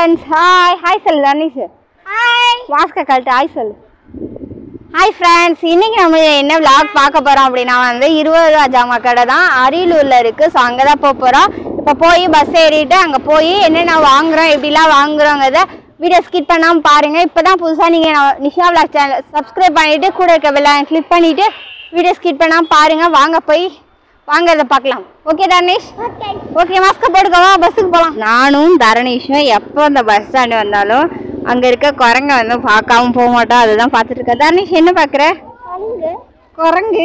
friends, hi சொல்லு Tharnish. Hi. மாஸ்க கழட்டு ஹாய் சொல்லு. ஹாய் ஃப்ரெண்ட்ஸ், இன்னைக்கு நம்ம என்ன vlog பார்க்க போறோம் அப்படின்னா வந்து 20 ரூபா ஜாமா கடை தான் அரியலூர்ல இருக்கு. ஸோ அங்கே தான் போக போறோம். இப்போ போய் பஸ் ஏறிட்டு அங்கே போய் என்னென்ன வாங்குறோம் எப்படிலாம் வாங்குறோங்கிறத வீடியோ ஸ்கிப் பண்ணாமல் பாருங்க. இப்போதான் புதுசாக நீங்கள் நிஷா vlog சேனல் சப்ஸ்கிரைப் பண்ணிட்டு கூட இருக்க பெல் கிளிக் பண்ணிட்டு வீடியோ ஸ்கிப் பண்ணாமல் பாருங்க. வாங்க போய் வாங்கறத பார்க்கலாம். ஓகே தர்னிஷ்? ஓகே, மாஸ்க போட்டுக்கவா, பஸ்ஸுக்கு போகலாம். நானும் தர்னிஷும் எப்போ அந்த பஸ் ஸ்டாண்டு வந்தாலும் அங்கே இருக்க குரங்க வந்து பார்க்காம போக மாட்டோம். அதுதான் பார்த்துட்டு இருக்க. தர்னிஷ் என்ன பார்க்குற? குரங்கு.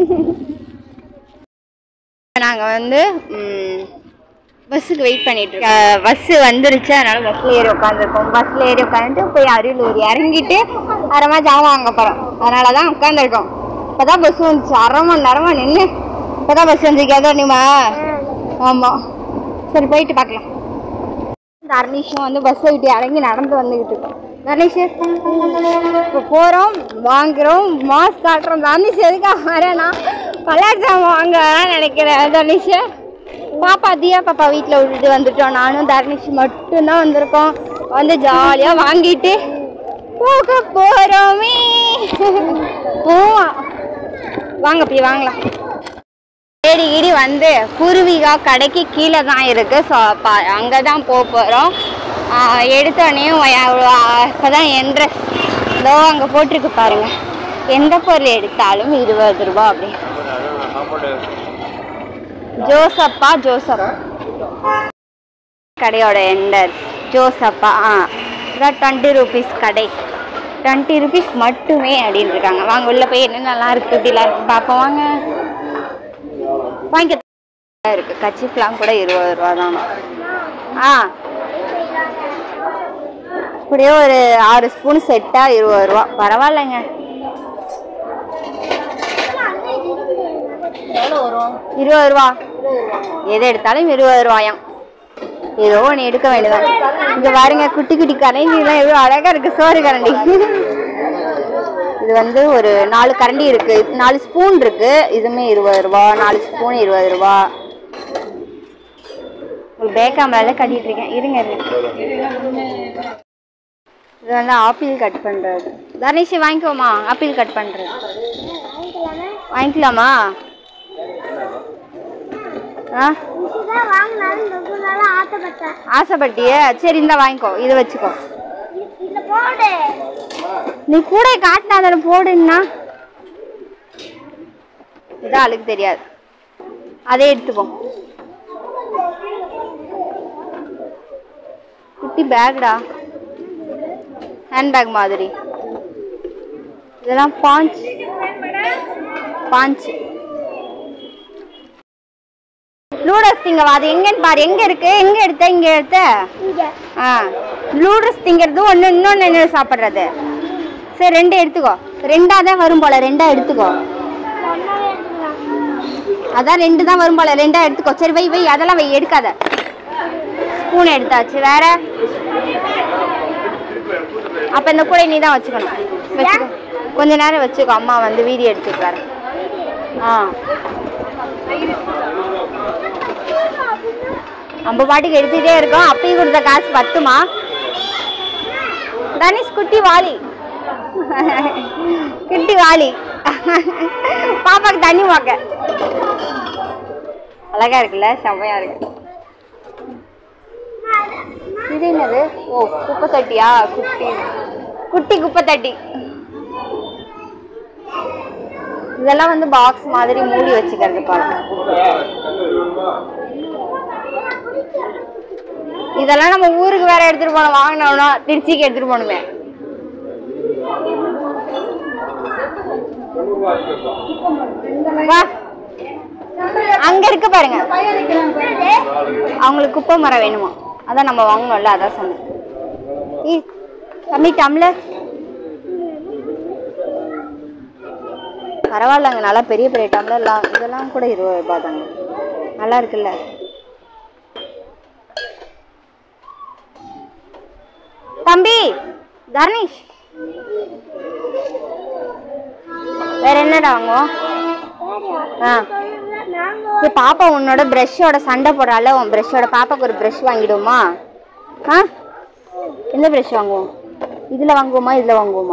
நாங்கள் வந்து பஸ்ஸுக்கு வெயிட் பண்ணிட்டு இருக்கோம். பஸ்ஸு வந்துருச்சு, அதனால பஸ்ஸில் ஏறி உட்காந்துருக்கோம். பஸ்ஸில் ஏறி உட்காந்துட்டு போய் அரியலூர் இறங்கிட்டு அரைமா ஜாமான் வாங்க போகிறோம். அதனால தான் உட்காந்துருக்கோம். இப்போ தான் பஸ் வந்துச்சு, அரை மணி நேரமாக நின்று இப்போதான் பஸ் வந்துருக்காதோ நீமா? ஆமாம், சரி போயிட்டு பார்க்கலாம். தர்னிஷும் வந்து பஸ்ஸை விட்டு இறங்கி நடந்து வந்துக்கிட்டு இருக்கோம். தர்னிஷ் இப்போ போகிறோம், வாங்குகிறோம், மாஸ்க் காட்டுறோம். தர்னிஷ் எதுக்காக வரேன்னா கலர் ஜாமான் வாங்க நினைக்கிறேன். தர்னிஷ் பாப்பா தியா பாப்பா வீட்டில் விட்டுட்டு வந்துட்டோம். நானும் தர்னிஷ் மட்டும்தான் வந்திருக்கோம். வந்து ஜாலியாக வாங்கிட்டு போக போகிறோமே. போவோம், வாங்க போய் வாங்கலாம். ஏறி வந்து குருவிகா கடைக்கு கீழே தான் இருக்கு. ஸோ அங்கே தான் போக போகிறோம். எடுத்தோடனே இப்போதான் என்ட்ரஸ் இதோ அங்கே போட்டிருக்கு பாருங்க. எந்த பொருள் எடுத்தாலும் 20 ரூபா அப்படி. ஜோசப்பா கடையோட என்டர் ஜோசப்பா. இதான் 20 ரூபீஸ் கடை. 20 ரூபீஸ் மட்டுமே அப்படின்னு இருக்காங்க. வாங்க உள்ள போய் என்ன நல்லா இருக்கு இப்படிலாம் இருக்கு பார்ப்போம். வாங்க வாங்க. இருக்கு கச்சிஃப்லாம் கூட 20 ரூபா தானா? இப்படியே ஒரு 6 ஸ்பூன் செட்டா 20 ரூபா. பரவாயில்லைங்க. 20 ரூபா எது எடுத்தாலும் 20 ரூபாயாம். ஏதோ ஒன்று எடுக்க வேண்டியதான். இங்க பாருங்க, குட்டி குட்டி கரண்டிலாம் எவ்வளோ அழகா இருக்கு. சோறு கரண்டி. இது வந்து ஒரு 4 கரண்டி இருக்கு, 4 ஸ்பூன் இருக்கு. இதுவுமே 20 ரூபா. 4 ஸ்பூன் 20 ரூபா. ஒரு பேக்காமல கட்டிட்டு இருக்கேன். இருங்க. இது வந்து ஆப்பிள் கட் பண்றது. தர்னிஷ் வாங்கிக்கோமா, ஆப்பிள் கட் பண்றது. வாங்கிக்கலாமா? ஆசைப்பட்டிய? சரி இந்த வாங்கிக்கோ, இதை வச்சுக்கோ. நீ கூட காட்டினா போடுன்னா இதான் அழுக்கு தெரியாது. அதே எடுத்துக்கோ. குட்டி பேக்டா, ஹேண்ட்பேக் மாதிரி. இதெல்லாம் பாஞ்ச். லூடஸ் திங்க அது எங்கன்னு பாரு. எங்க இருக்கு? எங்க எடுத்த? இங்க எடுத்த. லூடஸ் திங்கிறது ஒண்ணு, இன்னொன்னு என்ன சாப்பிட்றது? சரி 2 எடுத்துக்கோ. 2ஆ தான் வரும் போல. 2ஆ எடுத்துக்கோ. அதான் 2 தான் வரும் போல. 2ஆ எடுத்துக்கோ. சரி வை. அதெல்லாம் வை, எடுக்காத. ஸ்பூன் எடுத்தாச்சு. வேற அப்ப இந்த கூட நீ தான் வச்சுக்கணும். வச்சுக்கோ, கொஞ்ச நேரம் வச்சுக்கோ. அம்மா வந்து வீடியோ எடுத்துக்கிறாரு. நம்ம பாட்டுக்கு எடுத்துட்டே இருக்கோம். அப்பயும் கொடுத்த காசு பத்துமா? தனிஷ் குட்டி வாளி. குட்டி வாளி பாப்பாக்கு தண்ணி வாக்க அழகா இருக்குல்ல, செம்மையா இருக்கு. இது என்னது? ஓ, குப்பை தட்டியா? குட்டி குப்பை தட்டி. இதெல்லாம் வந்து பாக்ஸ் மாதிரி மூடி வச்சுக்கிறது பாருங்க. இதெல்லாம் நம்ம ஊருக்கு வேற எடுத்துட்டு போனோம். வாங்கினோம்னா திருச்சிக்கு எடுத்துட்டு போகணுமே. அங்க இருக்கு பாருங்க. அவங்களுக்கு குப்பை மரம் வேணுமா? அதான் நம்ம வாங்கணும்ல, அதான் சொன்னேன். தம்பி டம்ளர் பரவாயில்லங்க, நல்லா பெரிய பெரிய டம்ளர்லாம். இதெல்லாம் கூட 20 ரூபா தாங்க. நல்லா இருக்குல்ல. தம்பி தர்னிஷ் வேற என்னடா வாங்குவோம்? பாப்பா உன்னோட பிரஷோட சண்டை போடுறால, உன் பிரஷோட பாப்பாக்கு ஒரு பிரஷ் வாங்கிடுமா? எந்த ப்ரஷ் வாங்குவோம்? இதில் வாங்குவோமா இதில் வாங்குவோமா?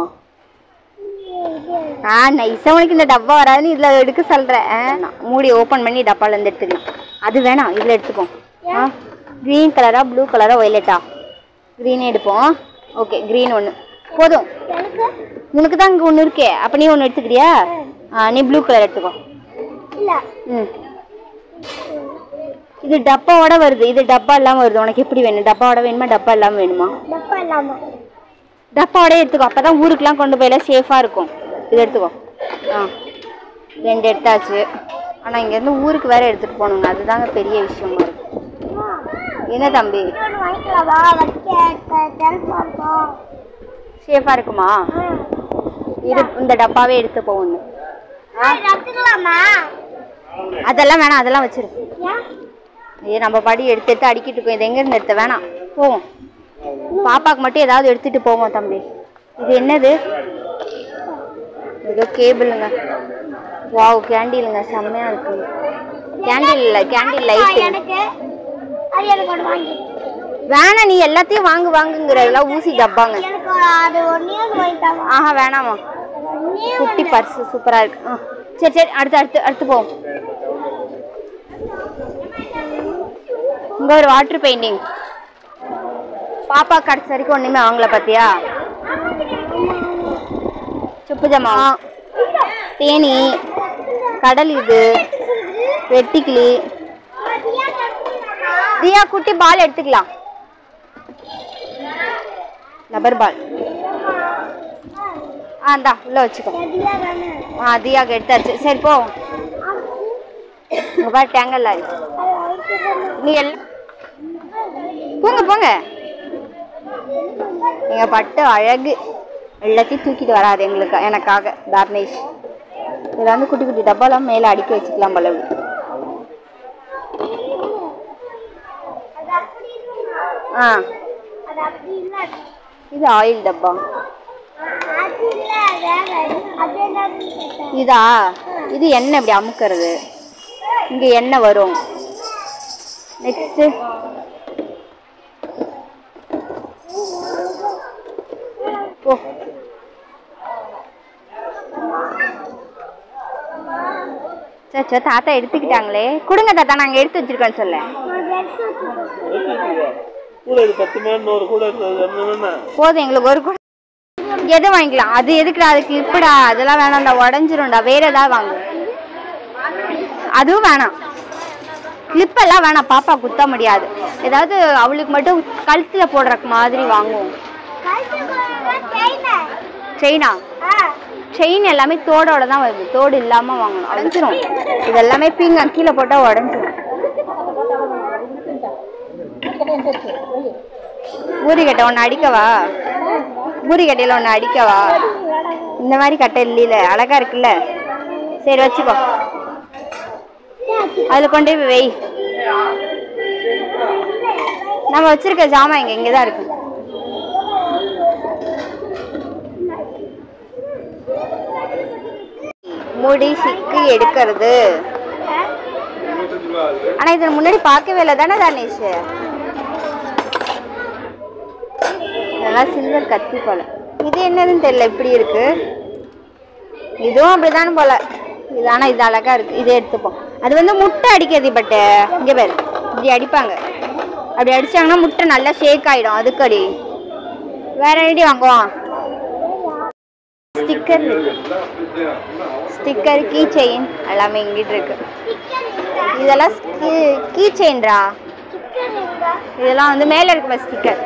நைஸாக உனக்கு இந்த டப்பா வராதுன்னு இதில் எடுக்க சொல்கிறேன். மூடி ஓப்பன் பண்ணி டப்பாலேருந்து எடுத்துக்கலாம். அது வேணாம், இதில் எடுத்துப்போம். க்ரீன் கலரா ப்ளூ கலரா ஒய்லெட்டா? க்ரீனே எடுப்போம். ஓகே, க்ரீன் ஒன்று போதும். உனக்கு தான் இங்கே ஒன்று இருக்கே, அப்போ நீ ஒன்று எடுத்துக்கிறியா? நீ ப்ளூ கலர் எடுத்துக்கோ. இது டப்பாவோட வருது, இது டப்பா இல்லாமல் வருது. உனக்கு எப்படி வேணும்? டப்பாவோட வேணுமா டப்பா இல்லாமல் வேணுமா? டப்பாவோட எடுத்துக்கோ, அப்போ தான் ஊருக்குலாம் கொண்டு போயில சேஃபாக இருக்கும். இது எடுத்துக்கோ. 2 எடுத்தாச்சு. ஆனால் இங்கேருந்து ஊருக்கு வேறு எடுத்துகிட்டு போகணுங்க, அதுதாங்க பெரிய விஷயமா இருக்கு. என்ன தம்பி சேஃபாக இருக்குமா? இது இந்த டப்பாவே எடுத்து போகணும். அதெல்லாம் வேணாம், அதெல்லாம் வச்சிரு. நம்ம படி எடுத்து அடிக்கிட்டு இருக்கோம். இது எங்கேருந்து எடுத்த? வேணாம், போவோம். பாப்பாவுக்கு மட்டும் ஏதாவது எடுத்துகிட்டு போவோம் தம்பி. இது என்னது? ஏதோ கேபிளுங்க. வாவ், கேண்டிலுங்க, செம்மையாக இருக்கு. கேண்டில் இல்லை, கேண்டில் லைட்டு. வேணாம், நீ எல்லாத்தையும் வாங்குங்கிற. எல்லாம் ஊசி டப்பாங்க. ஆஹா வேணாமா. குட்டி பர்ஸு சூப்பராக இருக்கு. சரி சரி, அடுத்து போவோம். இங்கே ஒரு வாட்டர் பெயிண்டிங். பாப்பா கடைசி வரைக்கும் ஒன்றுமே வாங்கல பார்த்தியா? சுப்பு ஜமா, தேனி, கடல், இது வெட்டிக்கிளி. தியா குட்டி பால் எடுத்துக்கலாம். Rubber ball. இந்தா உள்ள வச்சுக்கோ. தியாக்கு எடுத்தாச்சு. சரி போ. உங்க பாரு டேங்கல் லாரி. நீ எல்லாம் போங்க. எங்க பட்டு அழகு. எல்லாத்தையும் தூக்கிட்டு வராது எனக்காக தர்ணேஷ். இதில் வந்து குட்டி குட்டி டப்பாலாம் மேலே அடுக்கி வச்சுக்கலாம் போல. இது ஆயில் டப்பா. இதா? இது எண்ணெய் இப்படி அமுக்கிறது. இங்க எண்ணெய் வரும். நெக்ஸ்ட் சச்சோ, தாத்தா எடுத்துக்கிட்டாங்களே. கொடுங்க தாத்தா, நாங்க எடுத்து வச்சிருக்கோன்னு சொல்ல. போதும் எங்களுக்கு ஒரு கூட. எது வாங்கிக்கலாம்? அது எதுக்குடா? அது கிளிப்புடா, அதெல்லாம் வேணாம்டா, உடஞ்சிரும்டா. வேற ஏதாவது வாங்க. அதுவும் வேணாம், கிளிப்பெல்லாம் வேணாம், பாப்பா குத்த முடியாது. ஏதாவது அவளுக்கு மட்டும் கழுத்துல போடுற மாதிரி வாங்குவோம். செயினா? செயின் எல்லாமே தோடோட தான் வருது, தோடு இல்லாம வாங்கணும். உடஞ்சிரும். இது எல்லாமே பீங்க கீழே போட்டா உடஞ்சிரும். பூரிக்கட்டை ஒன்று அடிக்கவா? பூரிக்கட்டையில் ஒன்று அடிக்கவா? இந்த மாதிரி கட்டை இல்லையில, அழகா இருக்குல்ல. சரி வச்சுக்கோ, அதில் கொண்டு போய் வை. நம்ம வச்சிருக்க ஜாமான் இங்கே தான் இருக்கு. முடி சிக்கு எடுக்கிறது. ஆனா இது முன்னாடி பார்க்கவே இல்லை தானே தர்ணேஷ்? இதெல்லாம் சில்வர் கத்தி போல. இது என்னதுன்னு தெரியல, இப்படி இருக்கு. இதுவும் அப்படிதானே போல. இது ஆனா இது அழகா இருக்கு, இதே எடுத்துப்போம். அது வந்து முட்டை அடிக்கிறது. பட்டு இங்க பேர் இப்படி அடிப்பாங்க. அப்படி அடிச்சாங்கன்னா முட்டை நல்லா ஷேக் ஆயிடும். அதுக்கு அடி. வேற எப்படி வாங்குவோம்? ஸ்டிக்கர், ஸ்டிக்கர், கீ செயின் எல்லாமே இங்கிட்டு இருக்கு. இதெல்லாம் கீ செயின்ரா. இதெல்லாம் வந்து மேல இருக்கு ஸ்டிக்கர்.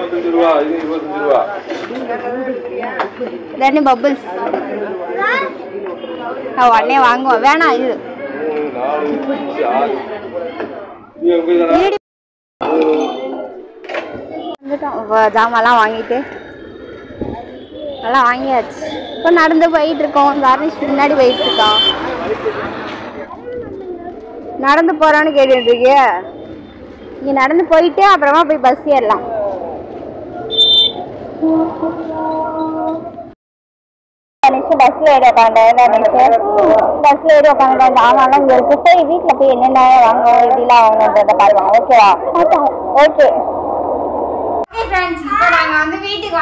தென் பபிள்ஸ் உடனே வாங்குவோம். வேணாம் இது ஜாமான்லாம் வாங்கிட்டு எல்லாம் வாங்கியாச்சு. இப்போ நடந்து போயிட்டு இருக்கோம். தர்ணேஷ் முன்னாடி போயிட்டு இருக்கோம். நடந்து போறான்னு கேட்டுட்டு இருக்கிய. இங்க நடந்து போயிட்டு அப்புறமா போய் பஸ் ஏறலாம். பஸ்ல ஏறி உட்காந்து பஸ்ல ஏறி உட்காந்து ஜாமான்லாம் இங்க இருக்கு. போய் வீட்டுல போய் என்னென்ன வாங்குவோம், எப்படிலாம் வாங்கணுன்றத பாருவாங்க. ஓகேவா? ஓகே. இப்போ நாங்கள் வந்து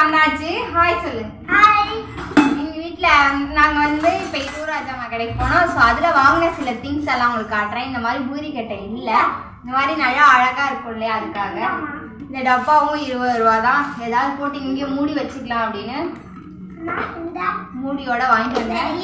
வந்தாச்சு. ஹாய் சொல்லு. ஹாய். எங்க வீட்ல நாங்க வந்து இப்ப ஈரோராஜாமா கடைக்கு போனோம். ஸோ அதுல வாங்கின சில திங்ஸ் எல்லாம் உங்களுக்கு காட்டுறேன். இந்த மாதிரி பூரி கட்டை இல்ல, இந்த மாதிரி நல்லா அழகா இருக்கும் இல்லையா, அதுக்காக. இந்த டப்பாவும் 20 ரூபா தான். ஏதாவது போட்டு இங்கே மூடி வச்சுக்கலாம் அப்படின்னு மூடியோட வாங்கிட்டு வந்தேன்.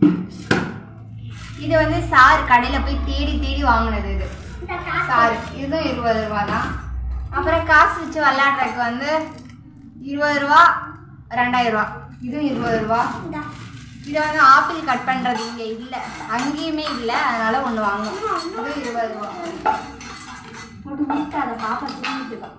இது வந்து சார் கடையில போய் தேடி தேடி வாங்கினது. இது சார் இதுவும் 20 ரூபா தான். அப்புறம் காசு வச்சு விளையாடுறதுக்கு வந்து 20 ரூபா, 2000 ரூபா. இதுவும் 20 ரூபா. இது வந்து ஆப்பிள் கட் பண்றது இங்கே இல்லை, அங்கேயுமே இல்லை, அதனால ஒன்று வாங்கணும். இதுவும் 20 ரூபா. போட்டு வீட்டு அதை பாப்பா தூங்கிட்டுதான்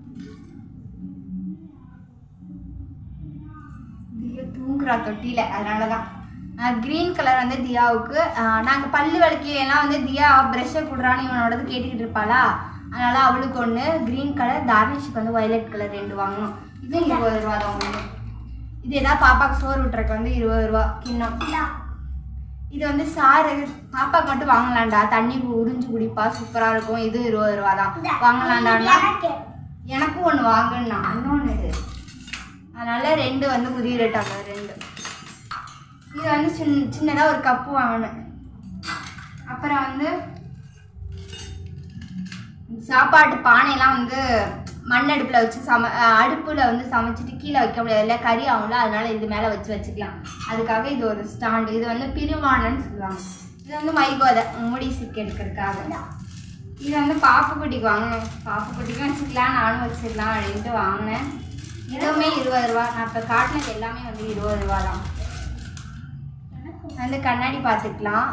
தூங்குறா தொட்டியில, அதனாலதான். கிரீன் கலர் வந்து தியாவுக்கு. நாங்கள் பல்லு விளக்கியெல்லாம் வந்து தியா ப்ரெஷ்ஷை கொடுறான்னு இவனோடது கேட்டுக்கிட்டு இருப்பாளா, அதனால அவளுக்கு ஒன்று கிரீன் கலர், தார்னிஷுக்கு வந்து வயலட் கலர் 2 வாங்கணும். இது 20 ரூபா தான் ஒன்று. இது ஏதாவது பாப்பாவுக்கு சோறு விட்டுறக்கு வந்து 20 ரூபா கிண்ணம். இது வந்து சாரு பாப்பாவுக்கு மட்டும் வாங்கலாம்டா, தண்ணி உறிஞ்சு குடிப்பா, சூப்பராக இருக்கும். இது 20 ரூபா தான். வாங்கலாம்டான்னா எனக்கும் ஒன்று வாங்கினா இன்னொன்று இது, அதனால 2 வந்து உதிர டம்ளர் 2. இது வந்து சின்னதாக ஒரு கப்பு வாங்கினேன். அப்புறம் வந்து சாப்பாட்டு பானையெல்லாம் வந்து மண் அடுப்பில் வச்சு அடுப்பில் வந்து சமைச்சிட்டு கீழே வைக்க முடியாது இல்லை, கறி ஆகும்ல, அதனால இது மேலே வச்சுக்கலாம். அதுக்காக இது ஒரு ஸ்டாண்டு. இது வந்து பிரிவானன்னு சொல்லுவாங்க. இது வந்து மைகோதை முடி சிக்கு எடுக்கிறதுக்காக. இது வந்து பாப்புக்குட்டிக்கு வாங்கினேன். பாப்புக்குட்டிக்கும் வச்சுக்கலாம், நானும் வச்சுக்கலாம் அப்படின்ட்டு வாங்கினேன். இதுவுமே 20 ரூபா. நான் இப்போ காட்டினது எல்லாமே வந்து 20 ரூபா தான். வந்து கண்ணாடி பார்த்துக்கலாம்,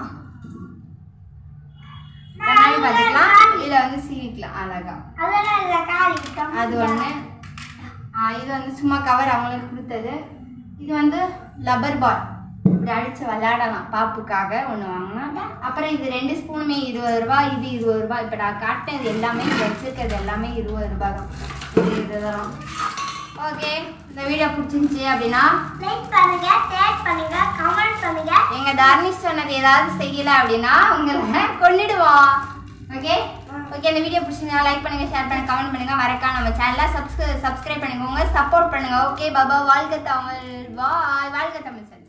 கண்ணாடி பார்த்துக்கலாம், இதில் வந்து சீவிக்கலாம் அழகா. அது ஒன்று. இது வந்து சும்மா கவர் அவங்களுக்கு கொடுத்தது. இது வந்து லப்பர் பால், இப்படி அடித்து விளையாடலாம் பாப்புக்காக ஒன்று வாங்கினேன். அப்புறம் இது 2 ஸ்பூனுமே 20 ரூபா. இது 20 ரூபா. இப்போ நான் காட்டினது எல்லாமே வச்சுருக்கிறது எல்லாமே 20 ரூபா தான். இதுதான். ஓகே, இந்த வீடியோ பிடிச்சிருந்துச்சி அப்படின்னா லைக் பண்ணுங்க, ஷேர் பண்ணுங்க, கமெண்ட் பண்ணுங்க. எங்க தார்னிஷ் சொன்னது ஏதாவது செய்யல அப்படின்னா உங்களை கொன்னிடுவோம். ஓகே ஓகே, இந்த வீடியோ பிடிச்சிருந்தா லைக் பண்ணுங்க, ஷேர் பண்ணுங்க, கமெண்ட் பண்ணுங்க. மறக்காம நம்ம சேனலை சப்ஸ்கிரைப் பண்ணிக்கோங்க, சப்போர்ட் பண்ணுங்க. ஓகே பாபா, வாழ்க தமிழ். வாழ்க தமிழ் சார்.